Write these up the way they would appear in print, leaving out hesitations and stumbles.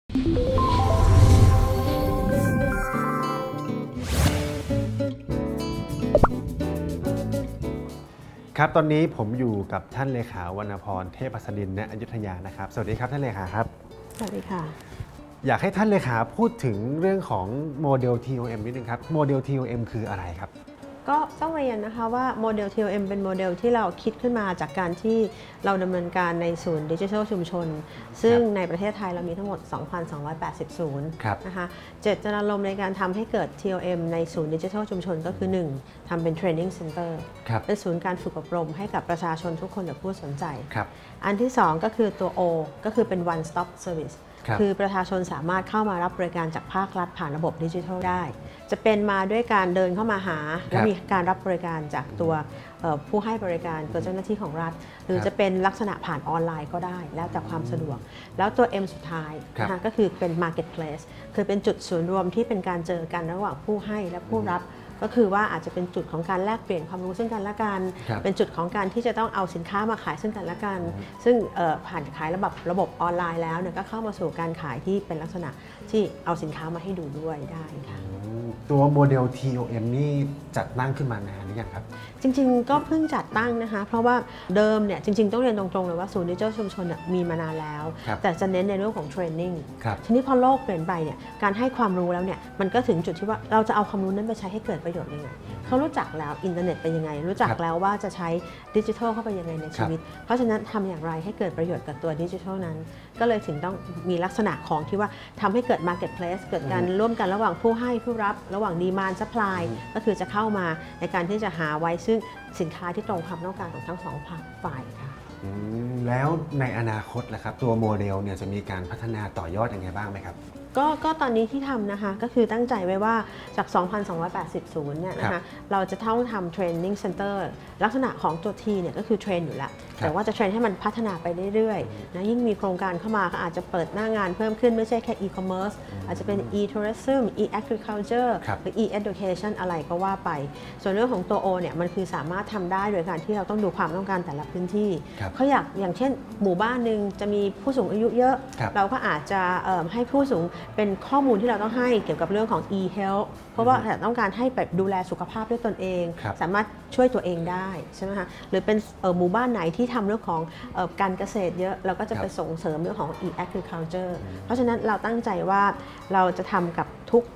ครับตอนนี้ผมอยู่กับท่านเลขาวรรณพรเทพหัสดินณอยุธยานะครับสวัสดีครับท่านเลขาครับสวัสดีค่ะอยากให้ท่านเลขาพูดถึงเรื่องของโมเดล TOM นิดนึงครับโมเดล TOM คืออะไรครับก็ต้องเรียนนะคะว่าโมเดล TOM เป็นโมเดลที่เราคิดขึ้นมาจากการที่เราดำเนินการในศูนย์ดิจิทัลชุมชนซึ่งในประเทศไทยเรามีทั้งหมด 2,280 ศูนย์นะคะเจตนารมณ์ในการทำให้เกิด TOM ในศูนย์ดิจิทัลชุมชนก็คือ 1. ทำเป็น Training Center เป็นศูนย์การฝึกอบรมให้กับประชาชนทุกคนและผู้สนใจอันที่ 2 ก็คือตัว O ก็คือเป็น One Stop Service คือประชาชนสามารถเข้ามารับบริการจากภาครัฐผ่านระบบดิจิทัลได้จะเป็นมาด้วยการเดินเข้ามาหาและมีการรับบริการจากตัวผู้ให้บริการตัวเจ้าหน้าที่ของรัฐหรือจะเป็นลักษณะผ่านออนไลน์ก็ได้แล้วแต่ความสะดวกแล้วตัว M สุดท้ายนะคะก็คือเป็น Marketplace คือเป็นจุดศูนย์รวมที่เป็นการเจอกันระหว่างผู้ให้และผู้รับก็คือว่าอาจจะเป็นจุดของการแลกเปลี่ยนความรู้ซึ่งกันและกันเป็นจุดของการที่จะต้องเอาสินค้ามาขายซึ่งกันและกันซึ่งผ่านขายระบบออนไลน์แล้วเนี่ยก็เข้ามาสู่การขายที่เป็นลักษณะที่เอาสินค้ามาให้ดูด้วยได้ค่ะตัวโมเดล TOM นี่จัดตั้งขึ้นมานานหรือยังครับจริงๆก็เพิ่งจัดตั้งนะคะเพราะว่าเดิมเนี่ยจริงๆต้องเรียนตรงๆเลยว่าศูนย์ดิจิทัลชุมชนมีมานานแล้วแต่จะเน้นในเรื่องของเทรนนิ่งทีนี้พอโลกเปลี่ยนไปเนี่ยการให้ความรู้แล้วเนี่ยมันก็ถึงจุดที่ว่าเราจะเอาความรู้นั้นไปใช้ให้เกิดประโยชน์ยังไงเขารู้จักแล้วอินเทอร์เน็ตเป็นยังไงรู้จักแล้วว่าจะใช้ดิจิทัลเข้าไปยังไงในชีวิตเพราะฉะนั้นทำอย่างไรให้เกิดประโยชน์กับตัวดิจิทัลนั้นก็เลยถึงต้องมีลักษณะของที่ว่าทำให้เกิด Marketplace เกิดการร่วมกันระหว่างผู้ให้ผู้รับระหว่าง Demand Supply ก็คือจะเข้ามาในการที่จะหาไว้ซึ่งสินค้าที่ตรงความต้องการของทั้งสองฝ่ายค่ะแล้วในอนาคตล่ะครับตัวโมเดลเนี่ยจะมีการพัฒนาต่อยอดยังไงบ้างไหมครับก็ตอนนี้ที่ทำนะคะก็คือตั้งใจไว้ว่าจาก 2,280 ศูนย์เนี่ยนะคะเราจะต้องทำ Training Center ลักษณะของตัว T เนี่ยก็คือเทรนอยู่แล้วแต่ว่าจะเทรนให้มันพัฒนาไปเรื่อยๆนะยิ่งมีโครงการเข้ามาก็อาจจะเปิดหน้างานเพิ่มขึ้นไม่ใช่แค่ e-commerce อาจจะเป็น e-tourism e-agriculture หรือ e-education อะไรก็ว่าไปส่วนเรื่องของตัว O เนี่ยมันคือสามารถทำได้โดยการที่เราต้องดูความต้องการแต่ละพื้นที่เขาอย่างเช่นหมู่บ้านหนึ่งจะมีผู้สูงอายุเยอะเราก็อาจจะให้ผู้สูงเป็นข้อมูลที่เราต้องให้เกี่ยวกับเรื่องของ e-health เพราะว่าต้องการให้แบบดูแลสุขภาพด้วยตนเองสามารถช่วยตัวเองได้ใช่ไหมคะหรือเป็นหมู่บ้านไหนที่ทำเรื่องของการเกษตรเยอะเราก็จะไปส่งเสริมเรื่องของ e-agriculture เพราะฉะนั้นเราตั้งใจว่าเราจะทำกับทุก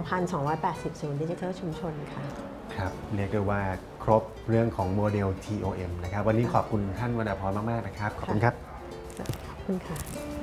2,280 ศูนย์ดิจิทัลชุมชนค่ะครับเรียกได้ว่าครบเรื่องของโมเดล TOM นะครับวันนี้ขอบคุณท่านวรรณพรมากๆนะครับขอบคุณครับขอบคุณค่ะ